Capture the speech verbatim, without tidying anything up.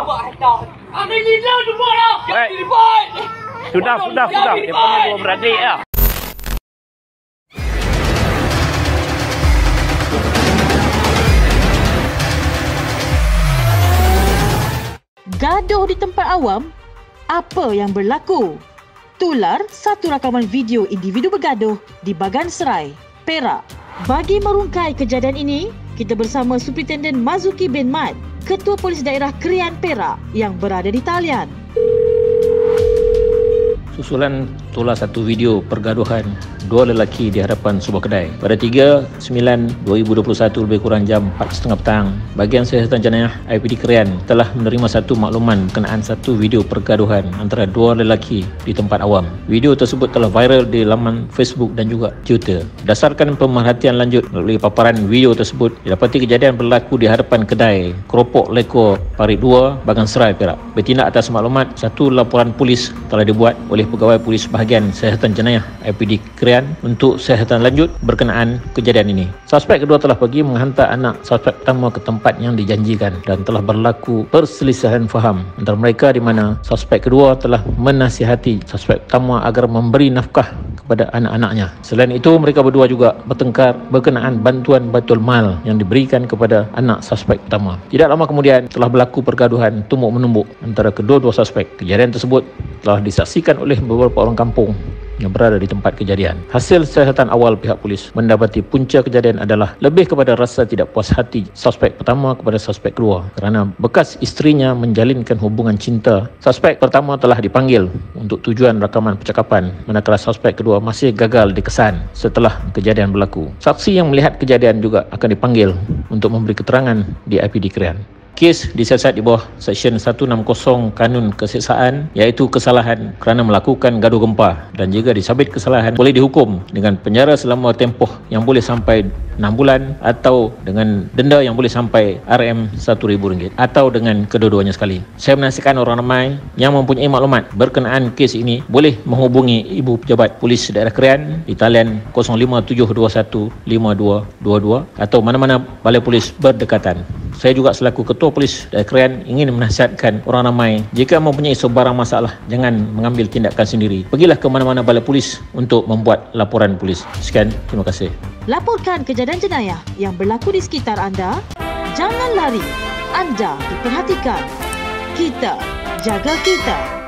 Sudah, sudah, sudah. Dia punya dua beradik ya. Gaduh di tempat awam? Apa yang berlaku? Tular satu rakaman video individu bergaduh di Bagan Serai, Perak. Bagi merungkai kejadian ini, kita bersama Superintenden Mazuki bin Mat, Ketua Polis Daerah Krian Perak yang berada di talian. Susulan tular satu video pergaduhan dua lelaki di hadapan sebuah kedai pada tiga sembilan dua ribu dua puluh satu lebih kurang jam empat tiga puluh petang. Bahagian Siasatan Jenayah I P D Krian telah menerima satu makluman berkenaan satu video pergaduhan antara dua lelaki di tempat awam. Video tersebut telah viral di laman Facebook dan juga Twitter. Berdasarkan pemerhatian lanjut melalui paparan video tersebut, didapati kejadian berlaku di hadapan kedai Keropok Leko Parit dua, Bagan Serai, Perak. Bertindak atas maklumat, satu laporan polis telah dibuat oleh pegawai polis bahagian Siasatan Jenayah I P D Krian untuk siasatan lanjut berkenaan kejadian ini. Suspek kedua telah pergi menghantar anak suspek pertama ke tempat yang dijanjikan dan telah berlaku perselisihan faham antara mereka di mana suspek kedua telah menasihati suspek pertama agar memberi nafkah kepada anak-anaknya. Selain itu, mereka berdua juga bertengkar berkenaan bantuan batul mal yang diberikan kepada anak suspek pertama. Tidak lama kemudian telah berlaku pergaduhan tumbuk menumbuk antara kedua-dua suspek. Kejadian tersebut telah disaksikan oleh beberapa orang kampung yang berada di tempat kejadian. Hasil siasatan awal pihak polis mendapati punca kejadian adalah lebih kepada rasa tidak puas hati suspek pertama kepada suspek kedua kerana bekas isterinya menjalinkan hubungan cinta. Suspek pertama telah dipanggil untuk tujuan rakaman percakapan, manakala suspek kedua masih gagal dikesan setelah kejadian berlaku. Saksi yang melihat kejadian juga akan dipanggil untuk memberi keterangan di I P D Krian. Kes disiasat di bawah Seksyen seratus enam puluh Kanun Keseksaan, iaitu kesalahan kerana melakukan gaduh gempa, dan jika disabit kesalahan boleh dihukum dengan penjara selama tempoh yang boleh sampai enam bulan atau dengan denda yang boleh sampai R M satu ribu ringgit atau dengan kedua-duanya sekali. Saya menasihatkan orang ramai yang mempunyai maklumat berkenaan kes ini boleh menghubungi Ibu Pejabat Polis Daerah Krian di talian kosong lima tujuh dua satu lima dua dua dua atau mana-mana balai polis berdekatan. Saya juga selaku Ketua Polis Daerah Krian ingin menasihatkan orang ramai, jika mempunyai sebarang masalah, jangan mengambil tindakan sendiri. Pergilah ke mana-mana balai polis untuk membuat laporan polis. Sekian, terima kasih. Laporkan kejadian jenayah yang berlaku di sekitar anda. Jangan lari. Anda diperhatikan. Kita jaga kita.